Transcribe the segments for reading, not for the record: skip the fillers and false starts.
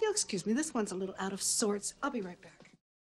you'll excuse me, this one's a little out of sorts. I'll be right back.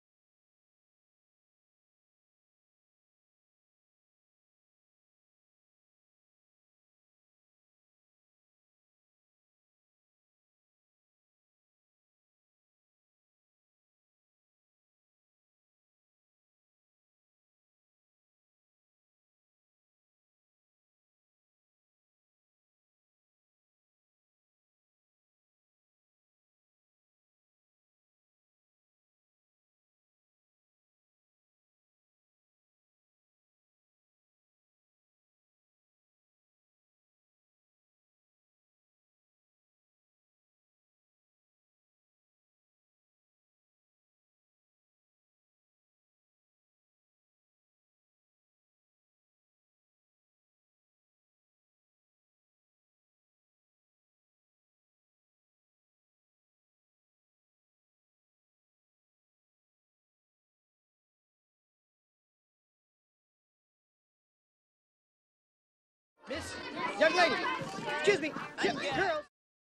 Miss, young lady, excuse me, girl.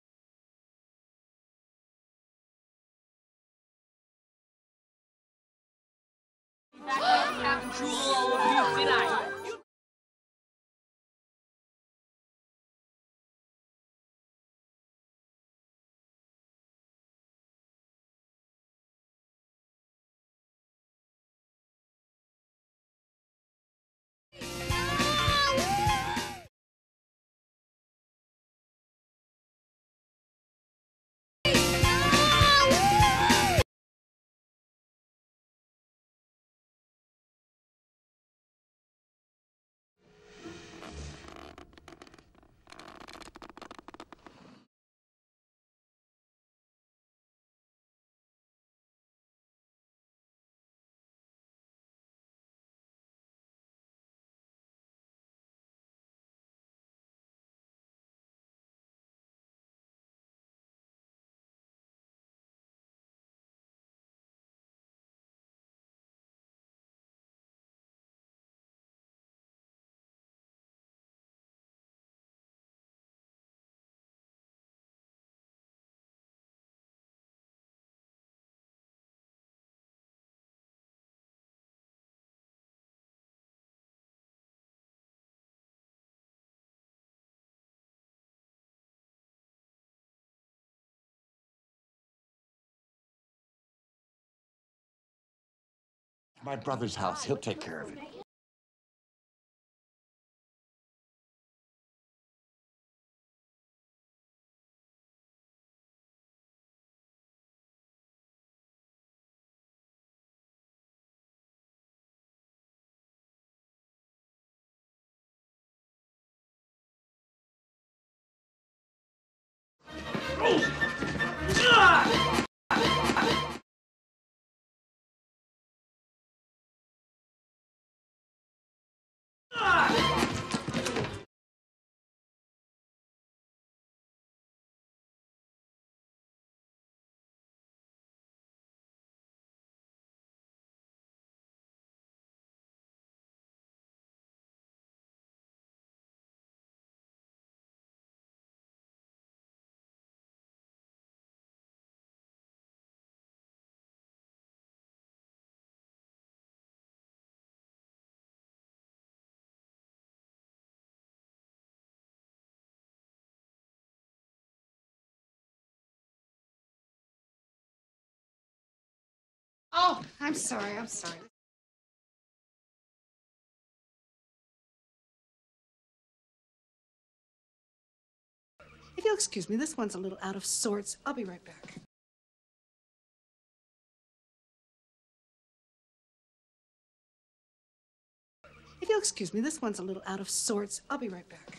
My brother's house. He'll take care of it. Oh, I'm sorry, I'm sorry. If you'll excuse me, this one's a little out of sorts. I'll be right back. If you'll excuse me, this one's a little out of sorts. I'll be right back.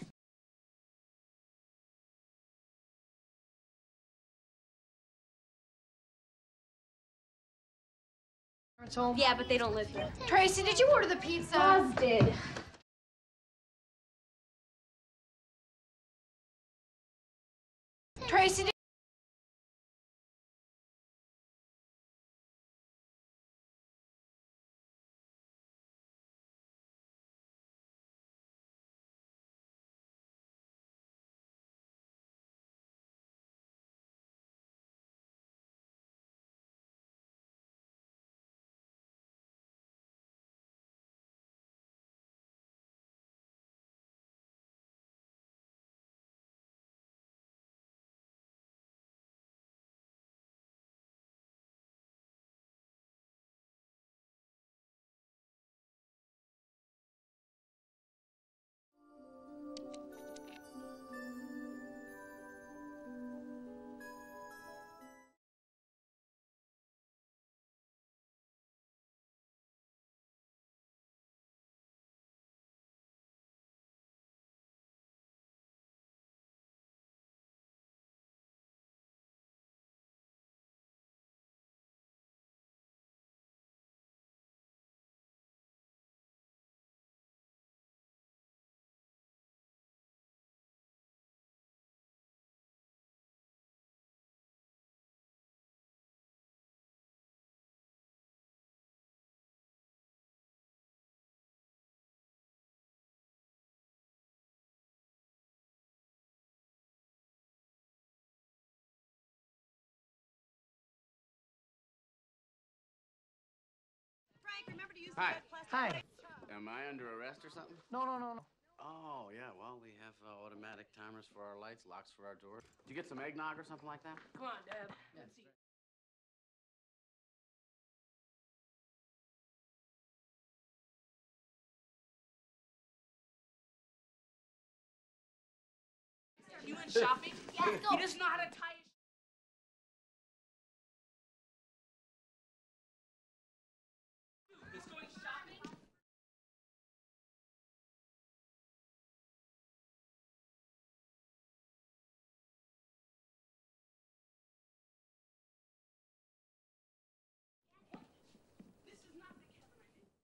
Yeah, but they don't live here. Tracy, did you order the pizza? Oz did. Tracy, Hi. Hi. Am I under arrest or something? No. Oh, yeah, well, we have automatic timers for our lights, locks for our doors. Did you get some eggnog or something like that? Come on, Dad. Let's see. You went shopping? Yeah, let's go. He doesn't know how to tie his... He's going shopping? This is not the Kevin I knew.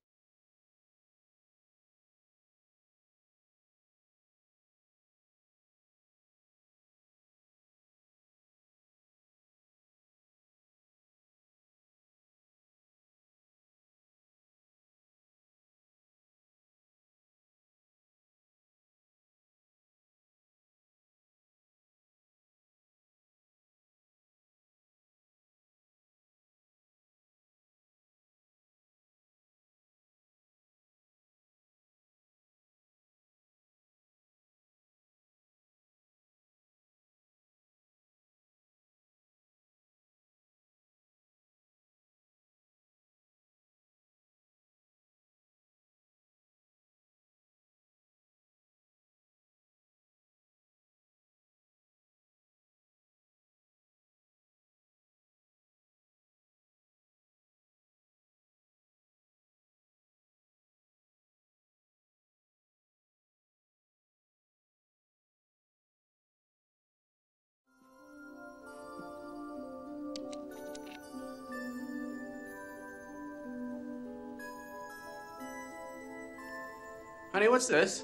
Honey, what's this?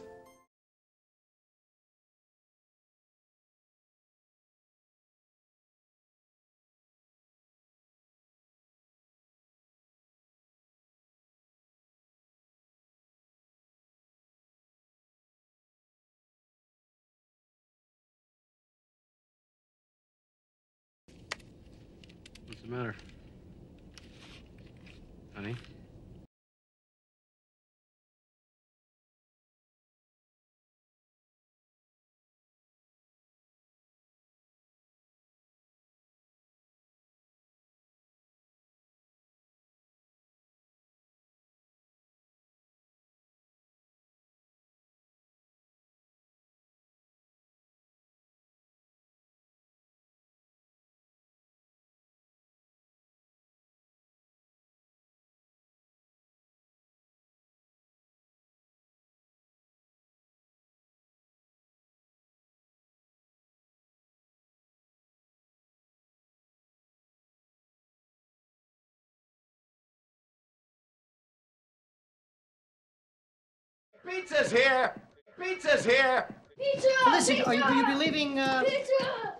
What's the matter? Honey? Pizza's here! Pizza's here! Pizza! Listen, Pizza! will you be leaving, Pizza!